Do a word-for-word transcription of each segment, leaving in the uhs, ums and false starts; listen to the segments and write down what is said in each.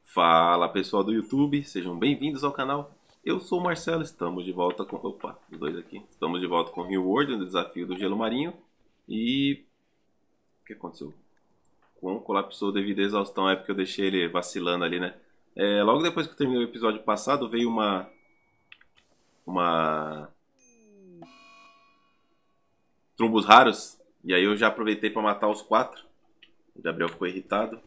Fala pessoal do YouTube, sejam bem-vindos ao canal. Eu sou o Marcelo, estamos de volta com... Opa, os dois aqui. Estamos de volta com o Rio World, no desafio do gelo marinho. E... O que aconteceu? Com colapsou devido à exaustão, é porque eu deixei ele vacilando ali, né? É, logo depois que eu terminei o episódio passado, veio uma... Uma... Trombos raros. E aí eu já aproveitei para matar os quatro. O Gabriel ficou irritado.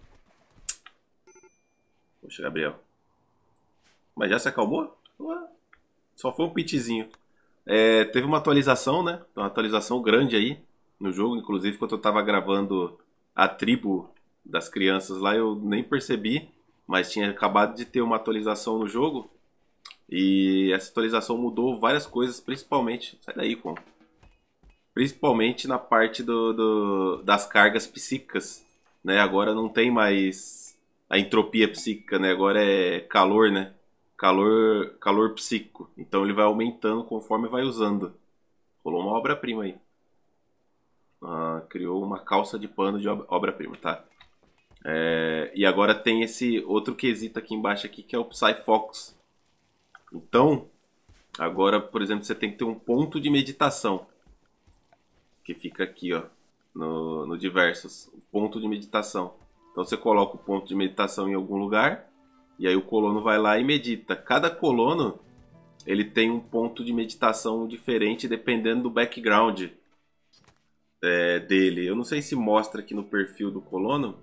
Poxa, Gabriel. Mas já se acalmou? Ué, só foi um pitzinho. É, teve uma atualização, né? Uma atualização grande aí no jogo. Inclusive, quando eu tava gravando a tribo das crianças lá, eu nem percebi. Mas tinha acabado de ter uma atualização no jogo. E essa atualização mudou várias coisas, principalmente... Sai daí, com. Principalmente na parte do, do, das cargas psíquicas. Né? Agora não tem mais a entropia psíquica, né? Agora é calor, né? Calor, calor psíquico. Então ele vai aumentando conforme vai usando. Rolou uma obra-prima aí. Ah, criou uma calça de pano de obra-prima, tá? É, e agora tem esse outro quesito aqui embaixo aqui, que é o Psy-Focus. Então, agora, por exemplo, você tem que ter um ponto de meditação. Que fica aqui, ó. No, no diversos. Ponto de meditação. Então você coloca o ponto de meditação em algum lugar. E aí o colono vai lá e medita. Cada colono, ele tem um ponto de meditação diferente dependendo do background é, dele. Eu não sei se mostra aqui no perfil do colono.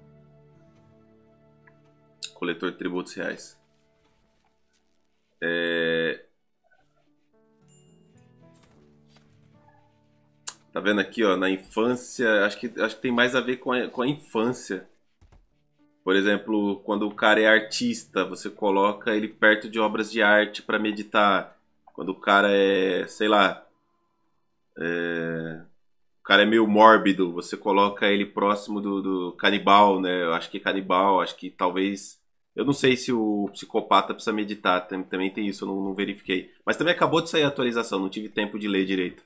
Coletor de tributos reais. É... Tá vendo aqui, ó, na infância, acho que, acho que tem mais a ver com a, com a infância. Por exemplo, quando o cara é artista, você coloca ele perto de obras de arte para meditar. Quando o cara é, sei lá, é... o cara é meio mórbido, você coloca ele próximo do, do canibal, né? Eu acho que canibal, acho que talvez... Eu não sei se o psicopata precisa meditar, também tem isso, eu não, não verifiquei. Mas também acabou de sair a atualização, não tive tempo de ler direito.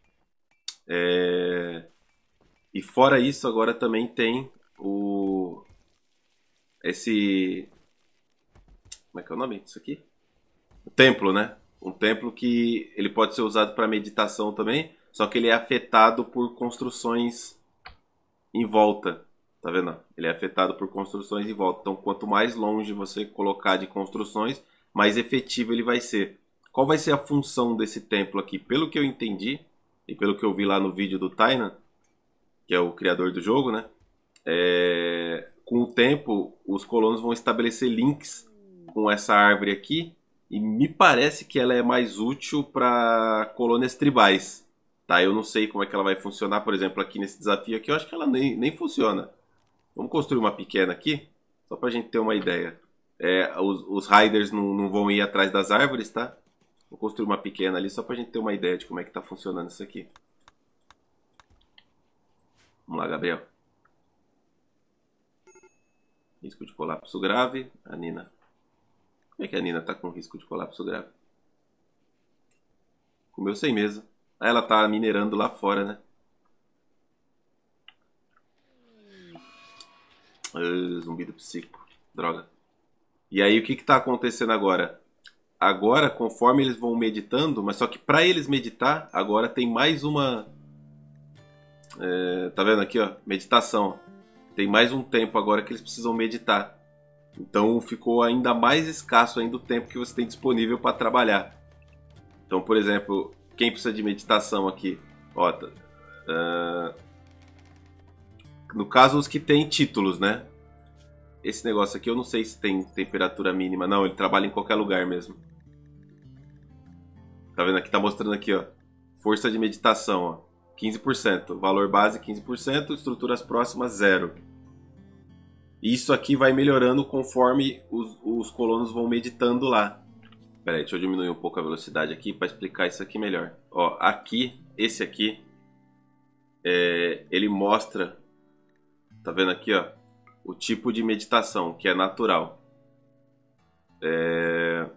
É... E fora isso, agora também tem o... Esse... Como é que é o nome disso aqui? O templo, né? Um templo que ele pode ser usado para meditação também, só que ele é afetado por construções em volta. Tá vendo? Ele é afetado por construções em volta. Então, quanto mais longe você colocar de construções, mais efetivo ele vai ser. Qual vai ser a função desse templo aqui? Pelo que eu entendi, e pelo que eu vi lá no vídeo do Tainan, que é o criador do jogo, né? É... Com o tempo, os colonos vão estabelecer links com essa árvore aqui. E me parece que ela é mais útil para colônias tribais. Tá? Eu não sei como é que ela vai funcionar. Por exemplo, aqui nesse desafio aqui, eu acho que ela nem, nem funciona. Vamos construir uma pequena aqui, só pra gente ter uma ideia. É, os, os riders não, não vão ir atrás das árvores, tá? Vou construir uma pequena ali, só pra gente ter uma ideia de como é que tá funcionando isso aqui. Vamos lá, Gabriel. Risco de colapso grave. A Nina. Como é que a Nina tá com risco de colapso grave? Comeu sem mesa. Ah, ela tá minerando lá fora, né? Uh, zumbido psíquico. Droga. E aí o que está acontecendo agora? Agora, conforme eles vão meditando, mas só que para eles meditar, agora tem mais uma... É, tá vendo aqui, ó? Meditação. Tem mais um tempo agora que eles precisam meditar. Então ficou ainda mais escasso ainda o tempo que você tem disponível para trabalhar. Então, por exemplo, quem precisa de meditação aqui? Ó, uh, no caso, os que têm títulos, né? Esse negócio aqui eu não sei se tem temperatura mínima. Não, ele trabalha em qualquer lugar mesmo. Tá vendo aqui? Tá mostrando aqui, ó. Força de meditação, ó. quinze por cento. Valor base quinze por cento. Estruturas próximas, zero. Isso aqui vai melhorando conforme os, os colonos vão meditando lá. Pera aí, deixa eu diminuir um pouco a velocidade aqui para explicar isso aqui melhor. Ó, aqui, esse aqui, é, ele mostra... Tá vendo aqui, ó? O tipo de meditação, que é natural. É...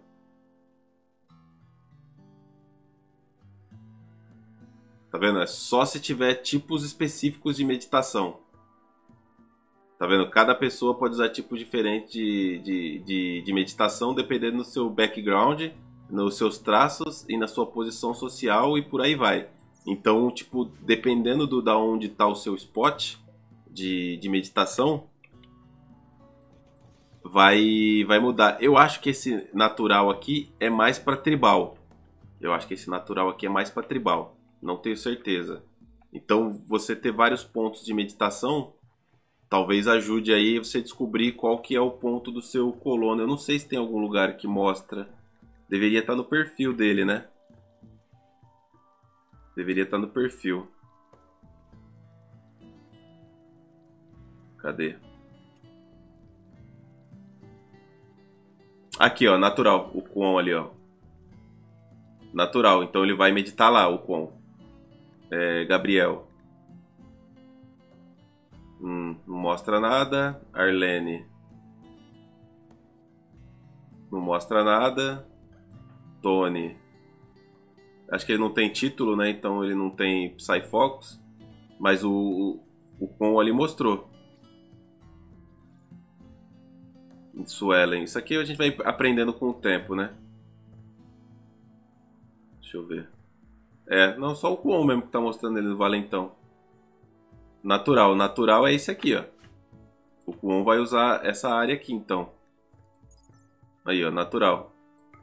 Tá vendo? É só se tiver tipos específicos de meditação. Tá vendo? Cada pessoa pode usar tipos diferentes de, de, de, de meditação dependendo do seu background, nos seus traços e na sua posição social e por aí vai. Então, tipo, dependendo do da onde tá o seu spot de, de meditação, vai, vai mudar. Eu acho que esse natural aqui é mais para tribal. Eu acho que esse natural aqui é mais para tribal. Não tenho certeza. Então, você ter vários pontos de meditação talvez ajude aí você descobrir qual que é o ponto do seu colono. Eu não sei se tem algum lugar que mostra. Deveria estar no perfil dele, né? Deveria estar no perfil. Cadê? Aqui, ó, natural. O Kwon ali, ó. Natural. Então ele vai meditar lá, o Kwon. É, Gabriel. Hum, não mostra nada. Arlene. Não mostra nada. Tony. Acho que ele não tem título, né? Então ele não tem Psyfocus. Mas o, o, o Kwon ali mostrou. Suelen. Isso aqui a gente vai aprendendo com o tempo, né? Deixa eu ver. É, não, só o Kwon mesmo que tá mostrando ele no Valentão. Natural. Natural é esse aqui, ó. O Kwon vai usar essa área aqui, então. Aí, ó, natural.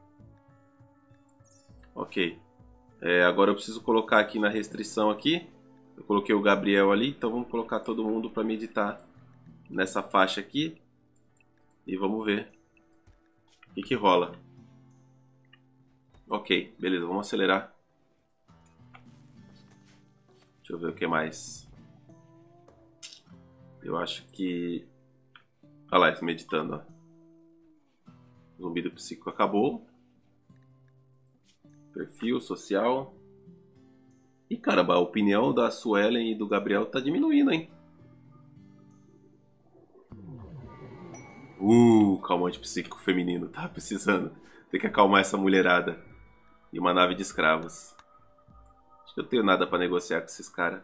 Ok. É, agora eu preciso colocar aqui na restrição aqui. Eu coloquei o Gabriel ali, então vamos colocar todo mundo para meditar nessa faixa aqui. E vamos ver o que, que rola. Ok, beleza, vamos acelerar. Deixa eu ver o que mais. Eu acho que... Olha lá, eles meditando, ó. O zumbi do psíquico acabou. Perfil social. E caramba, a opinião da Suelen e do Gabriel tá diminuindo, hein? Uh, calmante psíquico feminino. Tá precisando. Tem que acalmar essa mulherada. E uma nave de escravos. Acho que eu tenho nada pra negociar com esses caras.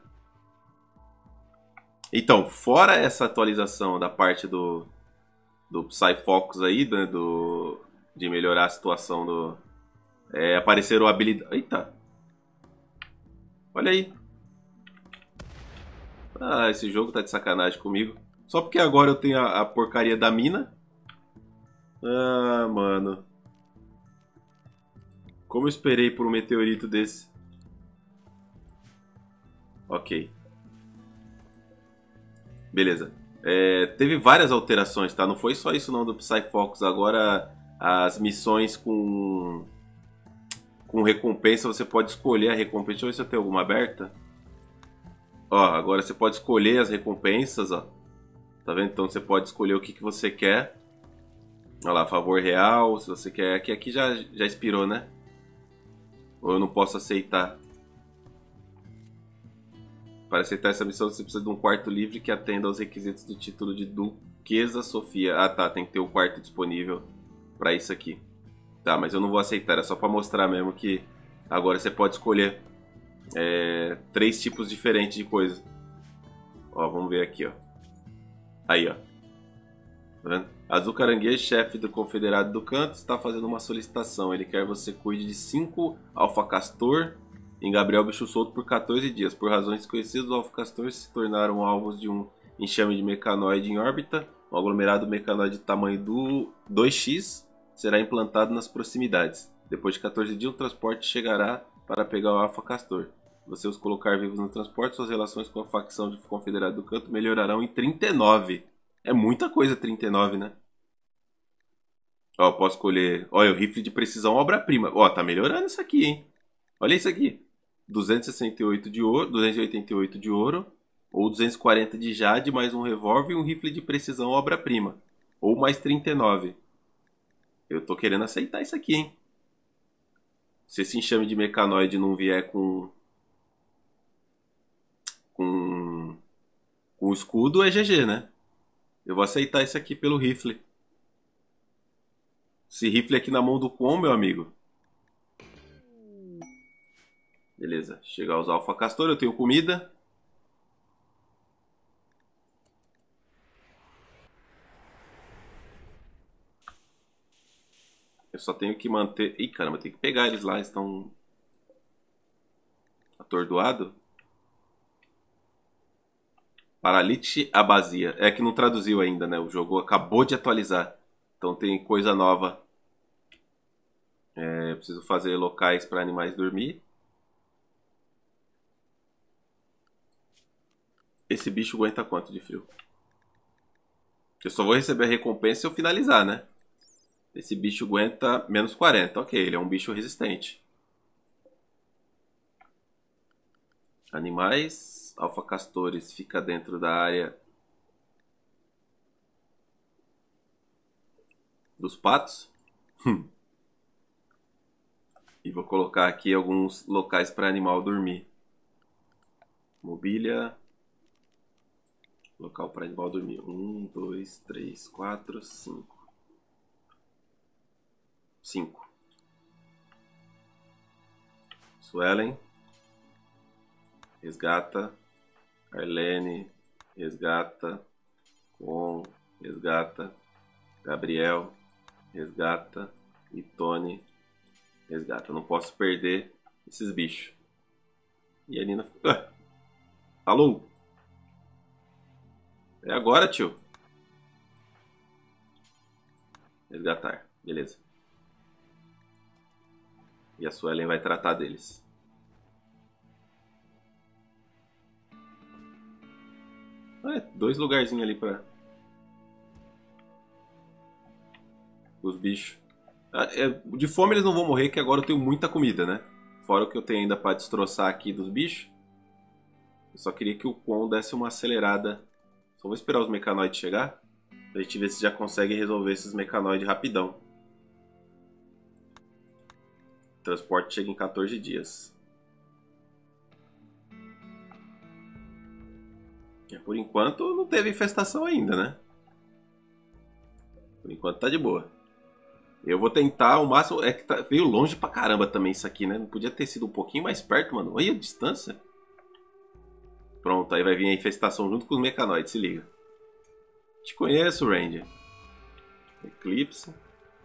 Então, fora essa atualização da parte do, do Psyfocus aí, né, do, de melhorar a situação do... É, apareceram habilidades... Eita! Olha aí. Ah, esse jogo tá de sacanagem comigo. Só porque agora eu tenho a, a porcaria da mina. Ah, mano. Como eu esperei por um meteorito desse. Ok. Beleza. É, teve várias alterações, tá? Não foi só isso não do Psyfocus. Agora as missões com com recompensa, você pode escolher a recompensa. Deixa eu ver se eu tenho alguma aberta. Ó, agora você pode escolher as recompensas, ó. Tá vendo? Então você pode escolher o que, que você quer. Olha lá, favor real, se você quer. Aqui, aqui já, já expirou, né? Ou eu não posso aceitar. Para aceitar essa missão, você precisa de um quarto livre que atenda aos requisitos do título de Duquesa Sofia. Ah, tá. Tem que ter o um quarto disponível para isso aqui. Tá, mas eu não vou aceitar. É só para mostrar mesmo que agora você pode escolher é, três tipos diferentes de coisa. Ó, vamos ver aqui, ó. Aí, ó. Tá vendo? Azul Caranguejo, chefe do Confederado do Canto, está fazendo uma solicitação. Ele quer que você cuide de cinco Alpha Castor em Gabriel Bicho Solto por quatorze dias. Por razões desconhecidas, os Alpha Castores se tornaram alvos de um enxame de mecanoide em órbita. Um aglomerado mecanoide de tamanho do dois x será implantado nas proximidades. Depois de quatorze dias, o transporte chegará para pegar o Alpha Castor. Se você os colocar vivos no transporte, suas relações com a facção de Confederado do Canto melhorarão em trinta e nove. É muita coisa trinta e nove, né? Ó, posso escolher... Olha, o rifle de precisão obra-prima. Ó, tá melhorando isso aqui, hein? Olha isso aqui. duzentos e sessenta e oito de ouro, duzentos e oitenta e oito de ouro, ou duzentos e quarenta de jade, mais um revólver e um rifle de precisão obra-prima. Ou mais trinta e nove. Eu tô querendo aceitar isso aqui, hein? Se esse enxame de mecanoide não vier com... Com... Com escudo, é G G, né? Eu vou aceitar isso aqui pelo rifle. Esse rifle aqui na mão do Kwon, meu amigo. Beleza. Chegar a usar Alpha Castor, eu tenho comida. Eu só tenho que manter... Ih, caramba, tem que pegar eles lá, eles estão... atordoados. Paralite Abasia. É que não traduziu ainda, né? O jogo acabou de atualizar. Então tem coisa nova. É, preciso fazer locais para animais dormir. Esse bicho aguenta quanto de frio? Eu só vou receber a recompensa se eu finalizar, né? Esse bicho aguenta menos quarenta. Ok, ele é um bicho resistente. Animais. Alfa Castores fica dentro da área dos patos. E vou colocar aqui alguns locais para animal dormir. Mobília. Local para animal dormir. Um, dois, três, quatro, cinco. Cinco. Suelen. Resgata. Arlene. Resgata. Com. Resgata. Gabriel. Resgata. E Tony. Resgata. Não posso perder esses bichos. E a Nina... Ué. Alô? É agora, tio. Resgatar. Beleza. E a Suelen vai tratar deles. Ah, é, dois lugarzinhos ali pra... os bichos. Ah, é, de fome eles não vão morrer, que agora eu tenho muita comida, né? Fora o que eu tenho ainda pra destroçar aqui dos bichos. Eu só queria que o Kwon desse uma acelerada. Só vou esperar os mecanoides chegar. Pra gente ver se já consegue resolver esses mecanoides rapidão. O transporte chega em quatorze dias. E por enquanto não teve infestação ainda, né? Por enquanto tá de boa. Eu vou tentar o máximo. É que tá, veio longe pra caramba também isso aqui, né? Não podia ter sido um pouquinho mais perto, mano. Olha a distância. Pronto, aí vai vir a infestação junto com os mecanoides, se liga. Te conheço, Ranger. Eclipse.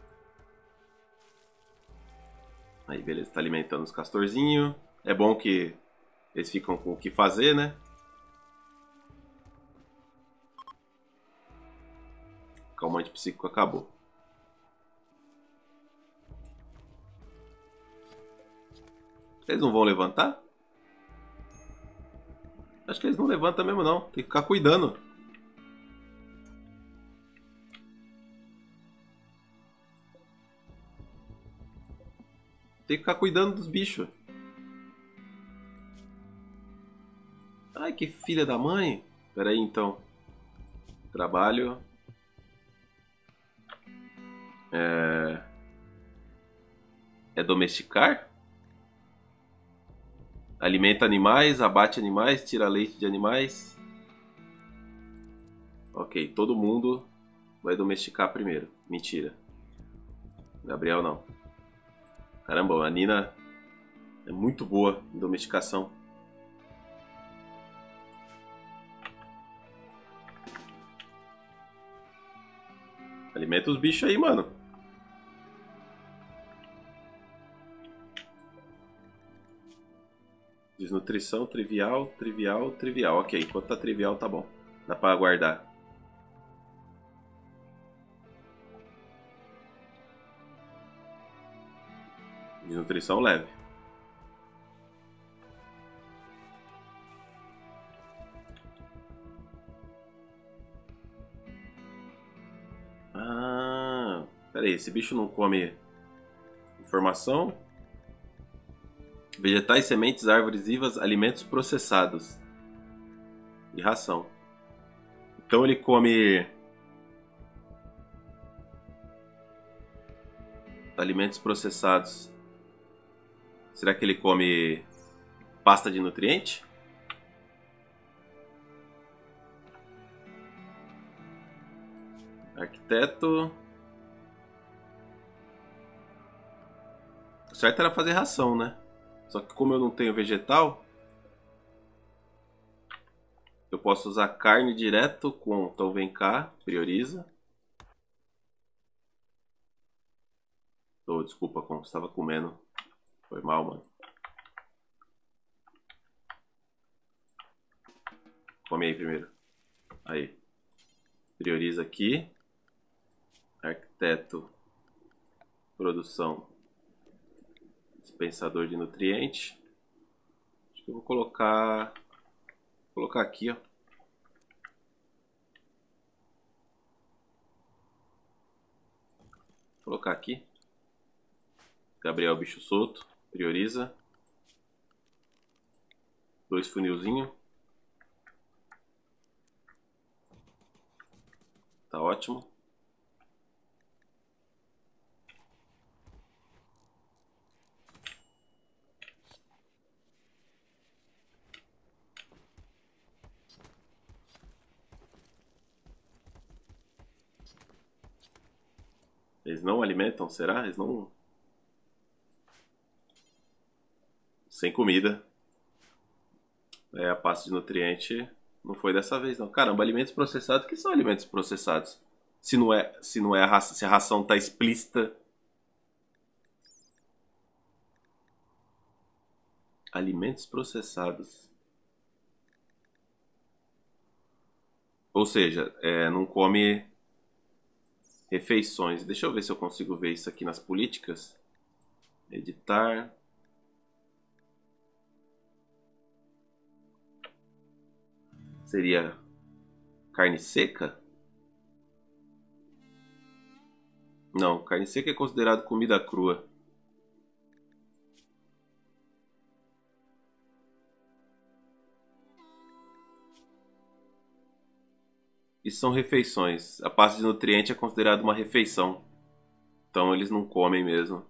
Aí, beleza, tá alimentando os castorzinhos. É bom que eles ficam com o que fazer, né? Calmante psíquico acabou. Eles não vão levantar? Acho que eles não levantam mesmo não. Tem que ficar cuidando. Tem que ficar cuidando dos bichos. Ai, que filha da mãe. Pera aí, então. Trabalho. É... É domesticar? Alimenta animais, abate animais, tira leite de animais. Ok, todo mundo vai domesticar primeiro. Mentira. Gabriel não. Caramba, a Nina é muito boa em domesticação. Alimenta os bichos aí, mano. Desnutrição, trivial, trivial, trivial. Ok, enquanto tá trivial tá bom. Dá pra aguardar. Desnutrição leve. Ah, pera aí, esse bicho não come informação? Vegetais, sementes, árvores vivas, alimentos processados. E ração. Então ele come alimentos processados. Será que ele come pasta de nutriente? Arquiteto. O certo era fazer ração, né? Só que como eu não tenho vegetal, eu posso usar carne direto com... Então vem cá, prioriza. Oh, desculpa, como estava comendo. Foi mal, mano. Come aí primeiro. Aí. Prioriza aqui. Arquiteto. Produção. Dispensador de nutriente. Acho que eu vou colocar... Vou colocar aqui, ó. Vou colocar aqui. Gabriel bicho solto. Prioriza. Dois funilzinhos. Tá ótimo. Eles não alimentam, será? Eles não... Sem comida. É, a pasta de nutriente não foi dessa vez, não. Caramba, alimentos processados, o que são alimentos processados? Se não é, se não é a ração, se a ração tá explícita. Alimentos processados. Ou seja, é, não come refeições. Deixa eu ver se eu consigo ver isso aqui nas políticas. Editar. Seria carne seca? Não, carne seca é considerado comida crua. Isso são refeições. A pasta de nutriente é considerada uma refeição. Então eles não comem mesmo.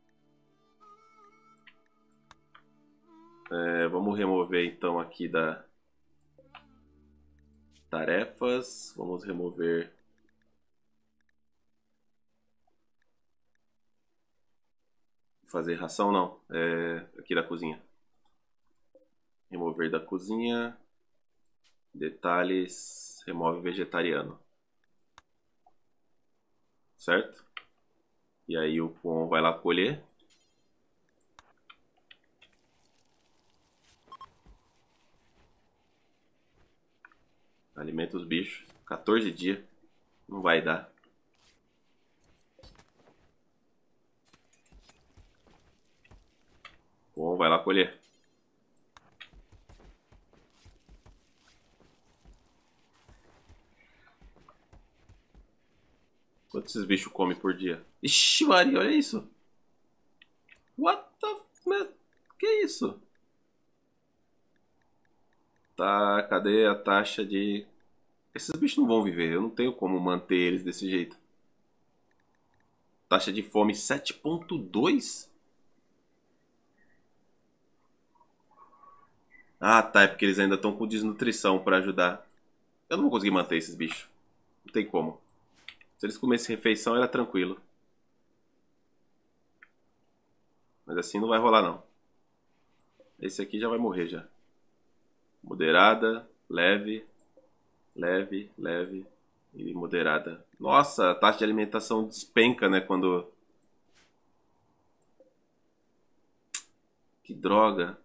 É, vamos remover então aqui da tarefas. Vamos remover fazer ração não. É, aqui da cozinha. Remover da cozinha. Detalhes. Remove vegetariano. Certo? E aí o Pon vai lá colher. Alimenta os bichos. quatorze dias. Não vai dar. Bom, vai lá colher. Quantos esses bichos comem por dia? Ixi, Maria, olha isso. What the... Man? Que isso? Tá, cadê a taxa de... Esses bichos não vão viver, eu não tenho como manter eles desse jeito. Taxa de fome sete ponto dois? Ah, tá, é porque eles ainda estão com desnutrição pra ajudar. Eu não vou conseguir manter esses bichos. Não tem como. Se eles comessem refeição era tranquilo. Mas assim não vai rolar não. Esse aqui já vai morrer já. Moderada, leve, leve, leve e moderada. Nossa, a taxa de alimentação despenca, né, quando... Que droga.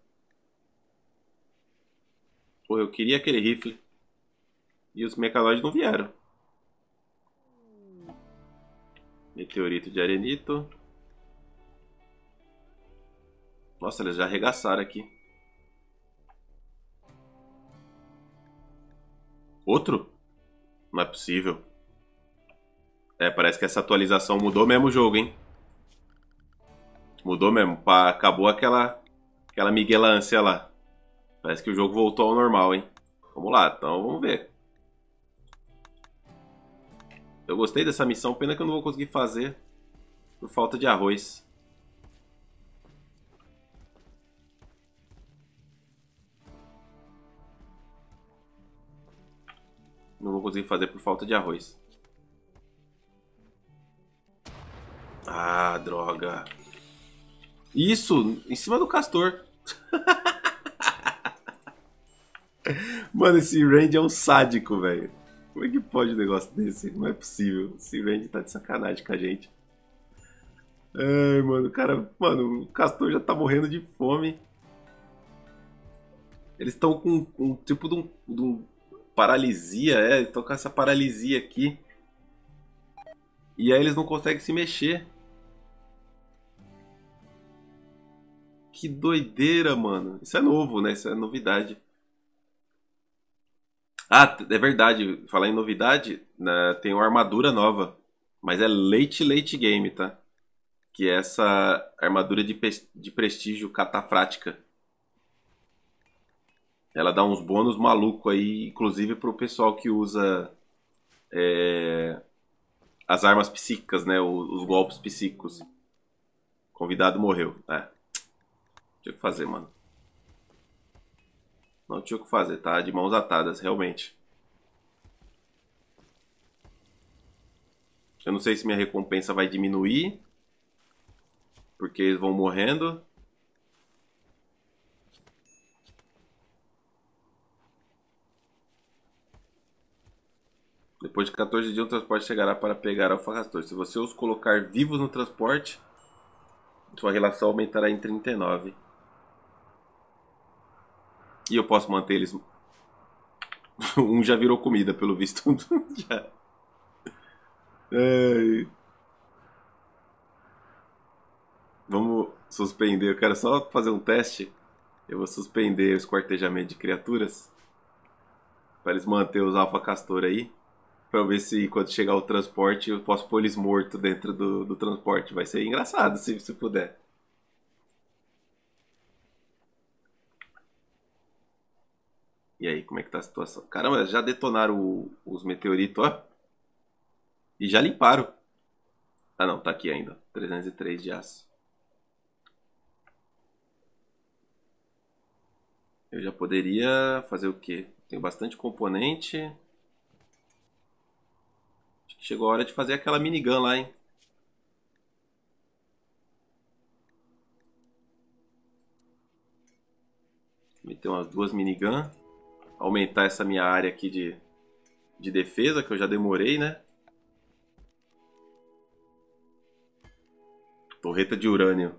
Pô, eu queria aquele rifle. E os mecalóides não vieram. Meteorito de arenito. Nossa, eles já arregaçaram aqui. Outro? Não é possível. É, parece que essa atualização mudou mesmo o jogo, hein? Mudou mesmo. Pá, acabou aquela, aquela miguelância lá. Parece que o jogo voltou ao normal, hein? Vamos lá, então vamos ver. Eu gostei dessa missão, pena que eu não vou conseguir fazer por falta de arroz. Não vou conseguir fazer por falta de arroz. Ah, droga. Isso, em cima do castor. Mano, esse Randy é um sádico, velho. Como é que pode um negócio desse? Não é possível. Esse Randy tá de sacanagem com a gente. Ai, mano, o cara, mano, o Castor já tá morrendo de fome. Eles estão com um tipo de um, de um paralisia, é, estão com essa paralisia aqui. E aí eles não conseguem se mexer. Que doideira, mano. Isso é novo, né? Isso é novidade. Ah, é verdade. Falar em novidade, né, tem uma armadura nova. Mas é late, late game, tá? Que é essa armadura de, pes- de prestígio catafrática. Ela dá uns bônus maluco aí, inclusive pro pessoal que usa é, as armas psíquicas, né? o- Os golpes psíquicos. Convidado morreu. É, tinha o que fazer, mano. Não tinha o que fazer, tá? De mãos atadas, realmente. Eu não sei se minha recompensa vai diminuir, porque eles vão morrendo. Depois de quatorze dias, o transporte chegará para pegar Alpha Castor. Se você os colocar vivos no transporte, sua relação aumentará em trinta e nove. E eu posso manter eles. Um já virou comida, pelo visto. Já. Ai. Vamos suspender. Eu quero só fazer um teste. Eu vou suspender o esquartejamento de criaturas. Para eles manterem os Alpha Castor aí. Pra ver se quando chegar o transporte eu posso pôr eles mortos dentro do, do transporte. Vai ser engraçado se, se puder. E aí, como é que tá a situação? Caramba, já detonaram o- os meteoritos, ó. E já limparam. Ah não, tá aqui ainda. trezentos e três de aço. Eu já poderia fazer o quê? Tenho bastante componente. Acho que chegou a hora de fazer aquela minigun lá, hein? Meter umas duas minigun. Aumentar essa minha área aqui de, de defesa, que eu já demorei, né? Torreta de urânio.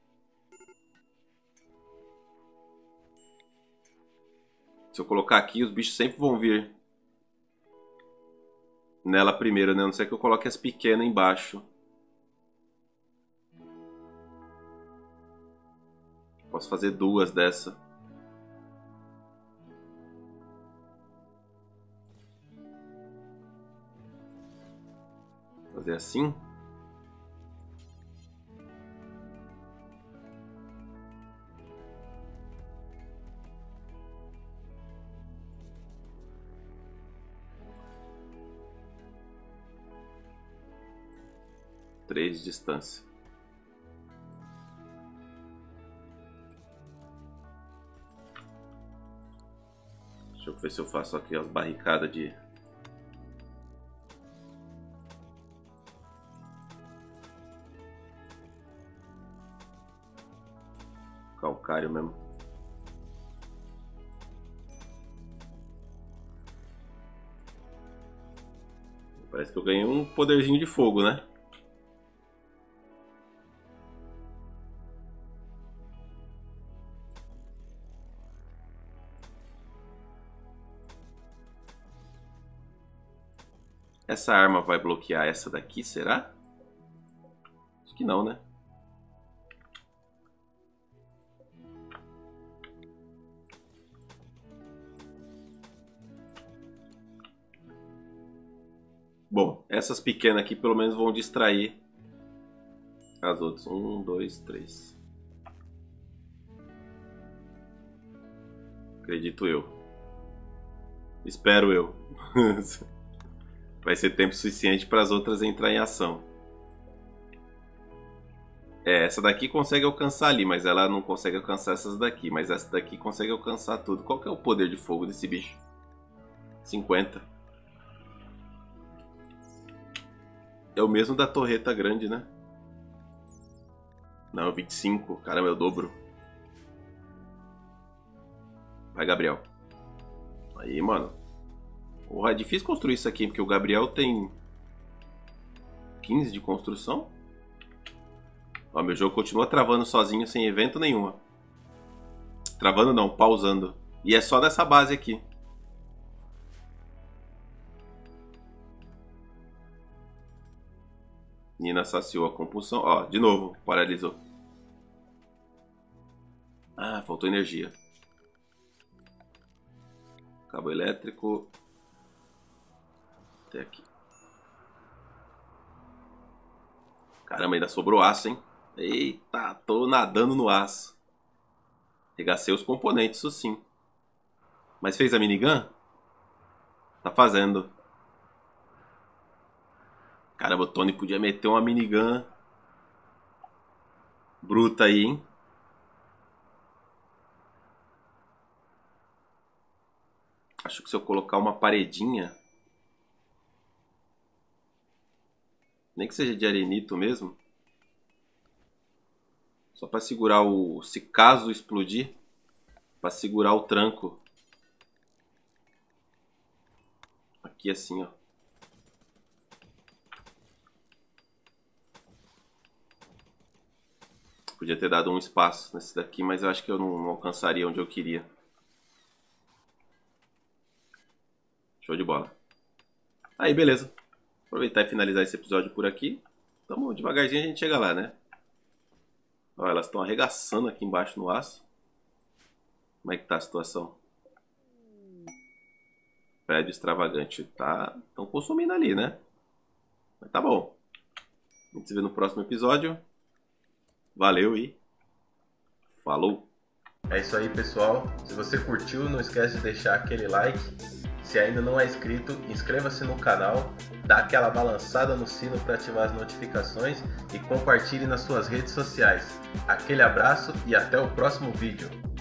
Se eu colocar aqui, os bichos sempre vão vir nela primeiro, né? A não ser que eu coloque as pequenas embaixo. Posso fazer duas dessa. Fazer assim. Três de distância. Deixa eu ver se eu faço aqui as barricadas de... calcário mesmo. Parece que eu ganhei um poderzinho de fogo, né? Essa arma vai bloquear essa daqui, será? Acho que não, né? Bom, essas pequenas aqui pelo menos vão distrair as outras. Um, dois, três. Acredito eu. Espero eu. Vai ser tempo suficiente para as outras entrar em ação. É, essa daqui consegue alcançar ali, mas ela não consegue alcançar essas daqui. Mas essa daqui consegue alcançar tudo. Qual que é o poder de fogo desse bicho? cinquenta. É o mesmo da torreta grande, né? Não, vinte e cinco. Caramba, é o dobro. Vai, Gabriel. Aí, mano. Porra, é difícil construir isso aqui, porque o Gabriel tem quinze de construção. Ó, meu jogo continua travando sozinho, sem evento nenhum. Travando não, pausando. E é só dessa base aqui. Nina saciou a compulsão. Ó, de novo, paralisou. Ah, faltou energia. Cabo elétrico. Até aqui. Caramba, ainda sobrou aço, hein? Eita, tô nadando no aço. Regacei os componentes, isso sim. Mas fez a minigun? Tá fazendo. Caramba, o Tony podia meter uma minigun bruta aí, hein? Acho que se eu colocar uma paredinha, nem que seja de arenito mesmo, só para segurar o... se caso explodir, para segurar o tranco. Aqui assim, ó. Podia ter dado um espaço nesse daqui, mas eu acho que eu não, não alcançaria onde eu queria. Show de bola. Aí, beleza. Aproveitar e finalizar esse episódio por aqui. Tamo devagarzinho, a gente chega lá, né? Ó, elas estão arregaçando aqui embaixo no aço. Como é que tá a situação? Prédio extravagante. Tá, estão consumindo ali, né? Mas tá bom. A gente se vê no próximo episódio. Valeu e falou! É isso aí, pessoal. Se você curtiu, não esquece de deixar aquele like. Se ainda não é inscrito, inscreva-se no canal, dá aquela balançada no sino para ativar as notificações e compartilhe nas suas redes sociais. Aquele abraço e até o próximo vídeo.